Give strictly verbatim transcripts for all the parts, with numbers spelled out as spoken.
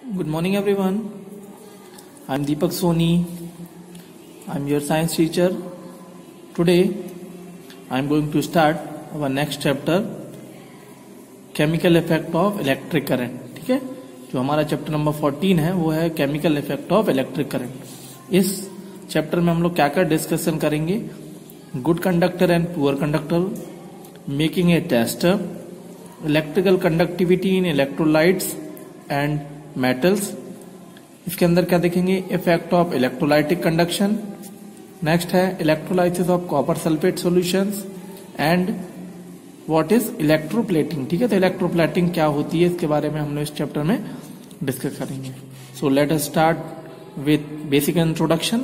Good morning, everyone. I'm Deepak Soni. I'm your science teacher. Today, I'm going to start our next chapter, Chemical Effect of Electric Current. ठीक है, जो हमारा chapter number fourteen है वो है chemical effect of electric current. इस chapter में हम लोग क्या क्या डिस्कशन करेंगे, good conductor and poor conductor, making a tester, electrical conductivity in electrolytes and metals. इसके अंदर क्या देखेंगे, effect of electrolytic conduction. Next है electrolysis of copper sulphate solutions and what is electroplating. ठीक है, तो इलेक्ट्रोप्लेटिंग क्या होती है इसके बारे में हम लोग इस चैप्टर में डिस्कस करेंगे। So let us start with basic introduction.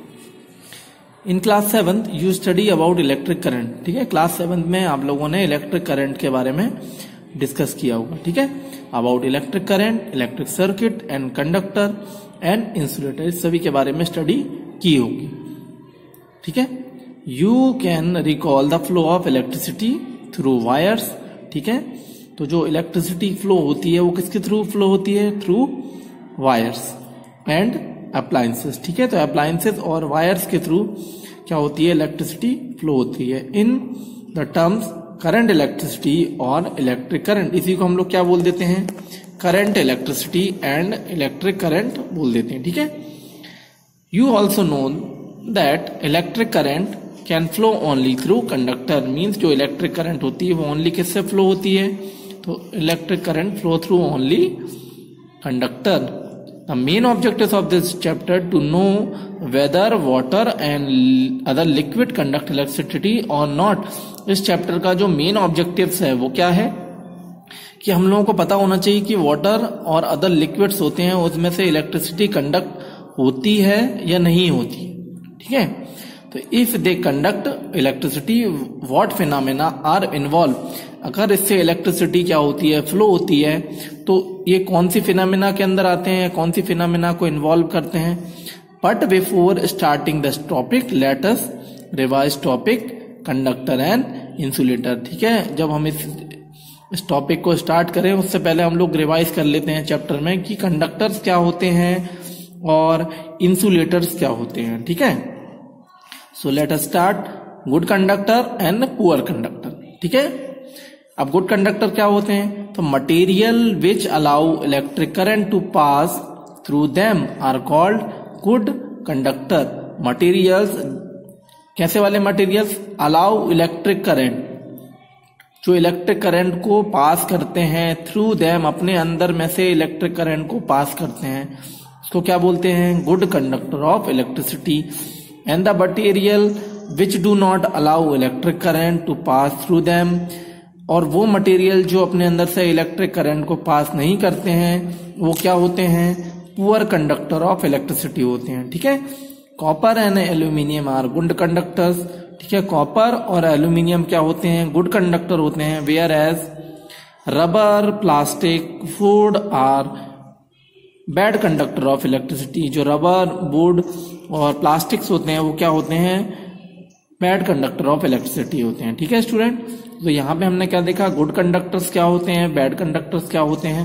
In class seventh you study about electric current. ठीक है, क्लास सेवंथ में आप लोगों ने इलेक्ट्रिक करंट के बारे में डिस्कस किया होगा। ठीक है, about electric current, electric circuit and conductor and insulator, इस सभी के बारे में स्टडी की होगी। ठीक है, you can recall the flow of electricity through wires. ठीक है, तो जो इलेक्ट्रिसिटी फ्लो होती है वो किसके थ्रू फ्लो होती है, थ्रू वायर्स एंड अप्लायंसेस। ठीक है, तो अप्लायंसेस और वायर्स के थ्रू क्या होती है, इलेक्ट्रिसिटी फ्लो होती है। In the terms current electricity और इलेक्ट्रिक करंट, इसी को हम लोग क्या बोल देते हैं, current electricity and electric current बोल देते हैं। ठीक है, you also know that electric current can flow only through conductor, means जो इलेक्ट्रिक करंट होती है वो ओनली किससे फ्लो होती है, तो electric current flow through only conductor. The main objective of this chapter to know whether water and other liquid conduct electricity और not. इस चैप्टर का जो मेन ऑब्जेक्टिव्स है वो क्या है कि हम लोगों को पता होना चाहिए कि वाटर और अदर लिक्विड्स होते हैं उसमें से इलेक्ट्रिसिटी कंडक्ट होती है या नहीं होती। ठीक है, तो if they conduct electricity what phenomena are involve, अगर इससे इलेक्ट्रिसिटी क्या होती है, फ्लो होती है, तो ये कौन सी फिनोमेना के अंदर आते हैं, कौन सी फिनोमेना को इन्वॉल्व करते हैं। But before starting this topic let us revise topic conductor and insulator. ठीक है, जब हम इस इस टॉपिक को स्टार्ट करें उससे पहले हम लोग रिवाइज कर लेते हैं चैप्टर में कि कंडक्टर्स क्या होते हैं और इंसुलेटर्स क्या होते हैं। ठीक है, so let us start good conductor and poor conductor. ठीक है, अब गुड कंडक्टर क्या होते हैं, तो material which allow electric current to pass through them are called good conductor. Materials कैसे वाले मटेरियल्स, अलाउ इलेक्ट्रिक करंट, जो इलेक्ट्रिक करंट को पास करते हैं, थ्रू देम अपने अंदर में से इलेक्ट्रिक करंट को पास करते हैं, इसको क्या बोलते हैं, good conductor of electricity. And the material which do not allow electric current to pass through them, और वो मटेरियल जो अपने अंदर से इलेक्ट्रिक करंट को पास नहीं करते हैं वो क्या होते हैं, पुअर कंडक्टर ऑफ इलेक्ट्रिसिटी होते हैं। ठीक है, copper and aluminium are good conductors. ठीक है, कॉपर और एल्यूमिनियम क्या होते हैं, गुड कंडक्टर होते हैं। Whereas rubber, plastic, wood are bad conductor of electricity, जो रबर, वुड और प्लास्टिक्स होते हैं वो क्या होते हैं, बैड कंडक्टर ऑफ इलेक्ट्रिसिटी होते हैं। ठीक है स्टूडेंट, तो यहाँ पे हमने क्या देखा, गुड कंडक्टर्स क्या होते हैं, बैड कंडक्टर्स क्या होते हैं।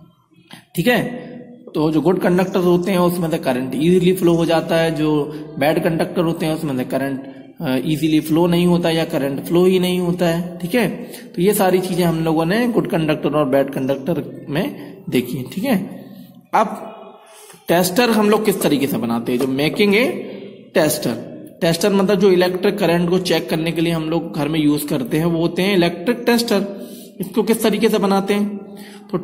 ठीक है, तो जो गुड कंडक्टर होते हैं उसमें से करंट इजीली फ्लो हो जाता है, जो बैड कंडक्टर होते हैं उसमें से करंट इजीली फ्लो नहीं होता या करंट फ्लो ही नहीं होता है। ठीक है, तो ये सारी चीजें हम लोगों ने गुड कंडक्टर और बैड कंडक्टर में देखी। ठीक है, अब टेस्टर हम लोग किस तरीके से बनाते हैं, जो मेकिंग ए टेस्टर। टेस्टर मतलब जो इलेक्ट्रिक करंट को चेक करने के लिए हम लोग घर में यूज करते हैं वो होते हैं इलेक्ट्रिक टेस्टर। इसको किस तरीके से बनाते हैं, तो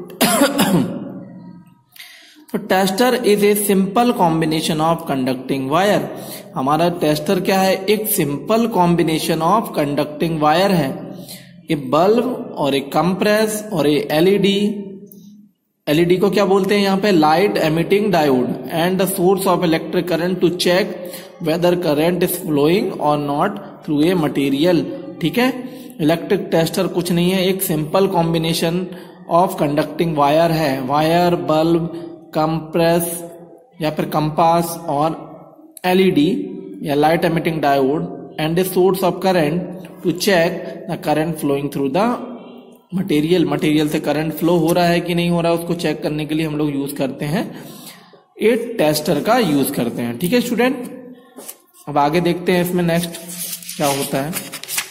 तो tester is a simple combination of conducting wire. हमारा टेस्टर क्या है, एक simple combination of conducting wire है। ए बल्ब और ए कंप्रेस और ए एलईडी, एलईडी को क्या बोलते हैं यहाँ पे, light emitting diode, and the source of electric current to check whether current is flowing और नॉट थ्रू ए मटेरियल। ठीक है, इलेक्ट्रिक टेस्टर कुछ नहीं है, एक simple combination of conducting wire है। वायर, बल्ब, कंप्रेस या फिर कंपास और एलईडी या light emitting diode and a source of current to check the current flowing through the material material से करंट फ्लो हो रहा है कि नहीं हो रहा है उसको चेक करने के लिए हम लोग यूज करते हैं एक टेस्टर का यूज करते हैं। ठीक है स्टूडेंट, अब आगे देखते हैं इसमें नेक्स्ट क्या होता है।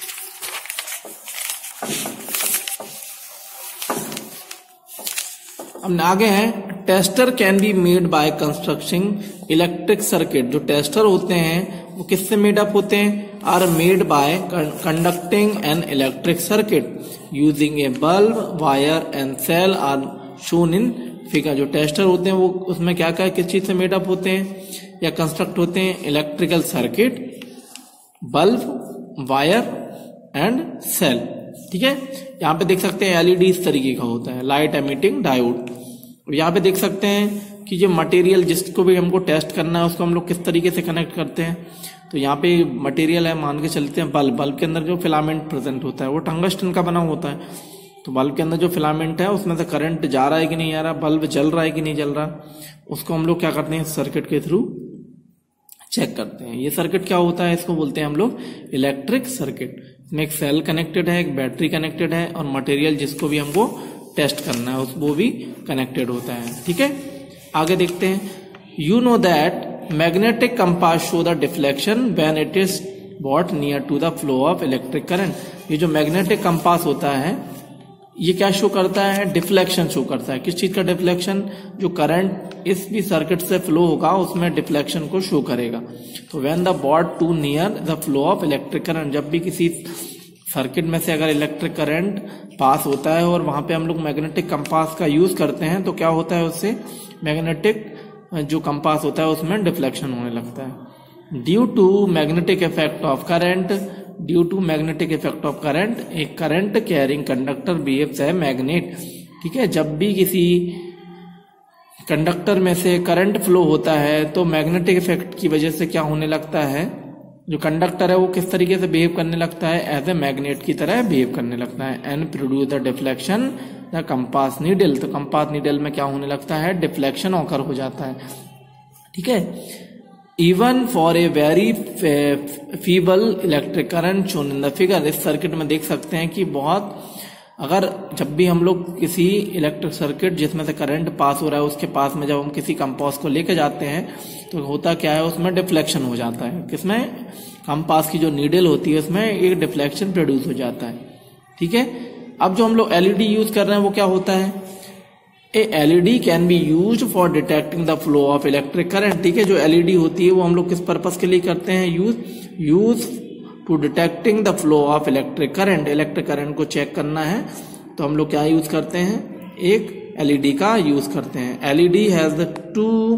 अब आगे है tester can be made by constructing electric circuit. जो टेस्टर होते हैं वो किससे मेड अप होते हैं, are made by conducting an electric circuit using a bulb wire and cell are shown in figure. जो टेस्टर होते हैं वो उसमें क्या क्या किस चीज से मेड अप होते हैं या कंस्ट्रक्ट होते हैं, electrical circuit, bulb, wire and cell. ठीक है, यहाँ पे देख सकते हैं एलईडी इस तरीके का होता है, लाइट एमिटिंग डायोड। यहाँ पे देख सकते हैं कि जो मटेरियल जिसको भी हमको टेस्ट करना है उसको हम लोग किस तरीके से कनेक्ट करते हैं। तो यहाँ पे मटेरियल है, मान के चलते हैं बल्ब। बल्ब के अंदर जो फिलामेंट प्रेजेंट होता है वो टंगस्टन का बना होता है। तो बल्ब के अंदर जो फिलामेंट है उसमें से करंट जा रहा है कि नहीं आ रहा, बल्ब जल रहा है कि नहीं जल रहा, उसको हम लोग क्या करते हैं सर्किट के थ्रू चेक करते हैं। ये सर्किट क्या होता है, इसको बोलते हैं हम लोग इलेक्ट्रिक सर्किट। इसमें एक सेल कनेक्टेड है, एक बैटरी कनेक्टेड है और मटेरियल जिसको भी हमको टेस्ट करना है वो भी कनेक्टेड होता है। ठीक है, आगे देखते हैं। You know that magnetic compass show the deflection when it is brought near to the flow of electric current. ये जो मैग्नेटिक कंपास होता है ये क्या शो करता है, डिफ्लेक्शन शो करता है। किस चीज का डिफ्लेक्शन, जो करंट इस भी सर्किट से फ्लो होगा उसमें डिफ्लेक्शन को शो करेगा। तो when the brought to near the flow of electric current, जब भी किसी सर्किट में से अगर इलेक्ट्रिक करंट पास होता है और वहां पे हम लोग मैग्नेटिक कंपास का यूज करते हैं तो क्या होता है, उससे मैग्नेटिक जो कंपास होता है उसमें डिफ्लेक्शन होने लगता है। Due to magnetic effect of current, due to magnetic effect of current a current carrying conductor behaves as magnet. ठीक है, जब भी किसी कंडक्टर में से करंट फ्लो होता है तो मैग्नेटिक इफेक्ट की वजह से क्या होने लगता है, जो कंडक्टर है वो किस तरीके से बिहेव करने लगता है, एज ए मैग्नेट की तरह बिहेव करने लगता है। And produce the deflection the compass needle. तो कंपास नीडल में क्या होने लगता है, डिफ्लेक्शन ऑकर हो जाता है। ठीक है, even for a very feeble electric current shown in the figure. इस सर्किट में देख सकते हैं कि बहुत, अगर जब भी हम लोग किसी इलेक्ट्रिक सर्किट जिसमें से करंट पास हो रहा है उसके पास में जब हम किसी कंपास को लेके जाते हैं तो होता क्या है, उसमें डिफ्लेक्शन हो जाता है। किसमें, कंपास की जो नीडल होती है उसमें एक डिफ्लेक्शन प्रोड्यूस हो जाता है। ठीक है, अब जो हम लोग एलईडी यूज कर रहे हैं वो क्या होता है, a LED can be use for detecting the flow of electric current. ठीक है, जो एलईडी होती है वो हम लोग किस पर्पस के लिए करते हैं, use use to detecting the flow of electric current. Electric current को चेक करना है तो हम लोग क्या यूज करते हैं, एक एलईडी का यूज करते हैं। LED has the two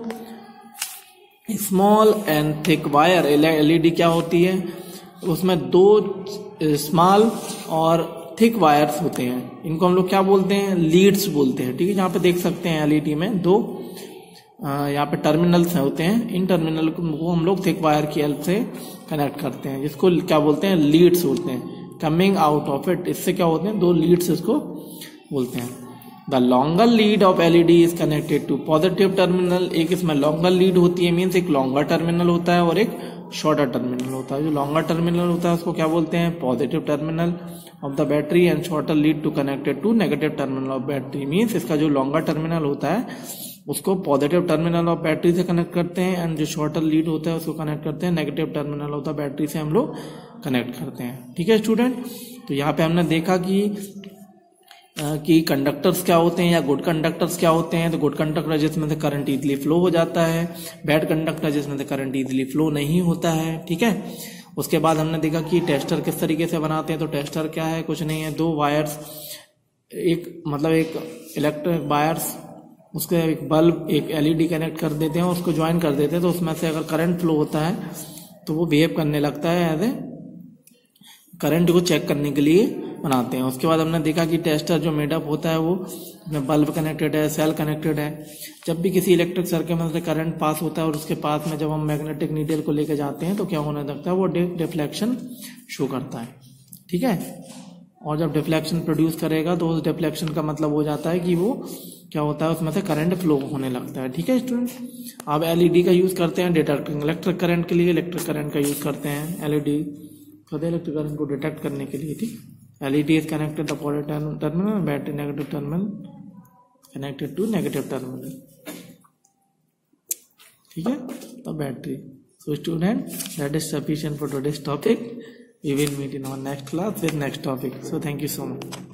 small and thick wire. LED क्या होती है, उसमें दो स्मॉल और थिक वायर्स होते हैं, इनको हम लोग क्या बोलते हैं, लीड्स बोलते हैं। ठीक है, यहाँ पे देख सकते हैं एलईडी में दो यहाँ पे टर्मिनल्स होते हैं, इन टर्मिनल को हम लोग थिक वायर की हेल्प से कनेक्ट करते हैं, जिसको क्या बोलते हैं, लीड्स बोलते हैं। कमिंग आउट ऑफ इट, इससे क्या होते हैं, दो लीड्स इसको बोलते हैं। The longer lead of LED is connected to positive terminal. एक इसमें लॉन्गर लीड होती है, मीन्स एक लॉन्गर टर्मिनल होता है और एक शॉर्टर टर्मिनल होता है। जो लॉन्गर टर्मिनल होता है उसको क्या बोलते हैं, positive terminal of the battery and shorter lead to connected to negative terminal of battery. Means इसका जो लॉन्गर टर्मिनल होता है उसको पॉजिटिव टर्मिनल ऑफ बैटरी से कनेक्ट करते हैं एंड जो शॉर्टर लीड होता है उसको कनेक्ट करते हैं negative terminal of the battery से हम लोग कनेक्ट करते हैं। ठीक है स्टूडेंट, तो यहाँ पे हमने देखा कि कि कंडक्टर्स क्या होते हैं या गुड कंडक्टर्स क्या होते हैं। तो गुड कंडक्टर जिसमें से करंट इजीली फ्लो हो जाता है, बैड कंडक्टर जिसमें से करंट इजीली फ्लो नहीं होता है। ठीक है, उसके बाद हमने देखा कि टेस्टर किस तरीके से बनाते हैं। तो टेस्टर क्या है, कुछ नहीं है, दो वायर्स, एक मतलब एक इलेक्ट्रिक वायर्स, उसके एक बल्ब, एक एलईडी कनेक्ट कर देते हैं, उसको ज्वाइन कर देते हैं। तो उसमें से अगर करंट फ्लो होता है तो वो बिहेव करने लगता है एज ए करंट को चेक करने के लिए बनाते हैं। उसके बाद हमने देखा कि टेस्टर जो मेडअप होता है वो में बल्ब कनेक्टेड है, सेल कनेक्टेड है। जब भी किसी इलेक्ट्रिक सर्किट में से करंट पास होता है और उसके पास में जब हम मैग्नेटिक नीडल को लेकर जाते हैं तो क्या होने लगता है, वो डिफ्लेक्शन शो करता है। ठीक है, और जब डिफ्लेक्शन प्रोड्यूस करेगा तो उस डिफ्लेक्शन का मतलब हो जाता है कि वो क्या होता है, उसमें से करंट फ्लो होने लगता है। ठीक है स्टूडेंट, अब एलईडी का यूज करते हैं डिटेक्टिंग इलेक्ट्रिक करंट के लिए। इलेक्ट्रिक करंट का यूज करते हैं एलईडी, इलेक्ट्रिक करंट को डिटेक्ट करने के लिए। ठीक, L E D is connected to the positive terminal, battery negative terminal connected to negative terminal. ठीक है, तो battery. So student, that is sufficient for today's topic. We will meet in our next class with next topic. So thank you so much.